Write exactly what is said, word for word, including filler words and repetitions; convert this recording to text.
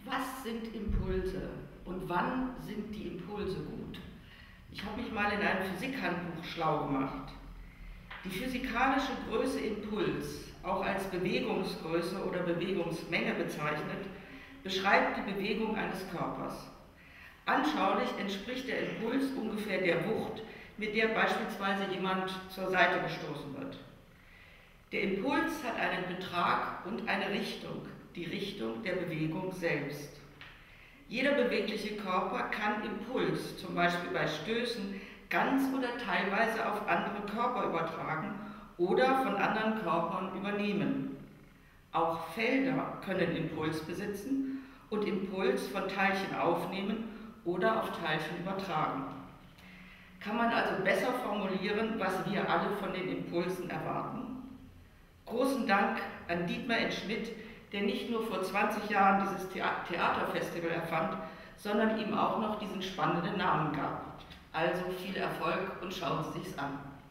Was sind Impulse und wann sind die Impulse gut? Ich habe mich mal in einem Physikhandbuch schlau gemacht. Die physikalische Größe Impuls, auch als Bewegungsgröße oder Bewegungsmenge bezeichnet, beschreibt die Bewegung eines Körpers. Anschaulich entspricht der Impuls ungefähr der Wucht, mit der beispielsweise jemand zur Seite gestoßen wird. Der Impuls hat einen Betrag und eine Richtung, die Richtung der Bewegung selbst. Jeder bewegliche Körper kann Impuls, zum Beispiel bei Stößen, ganz oder teilweise auf andere Körper übertragen oder von anderen Körpern übernehmen. Auch Felder können Impuls besitzen und Impuls von Teilchen aufnehmen oder auf Teilchen übertragen. Kann man also besser formulieren, was wir alle von den Impulsen erwarten? Großen Dank an Dietmar N. Schmidt, der nicht nur vor zwanzig Jahren dieses Theaterfestival erfand, sondern ihm auch noch diesen spannenden Namen gab. Also viel Erfolg und schauen Sie sich's an.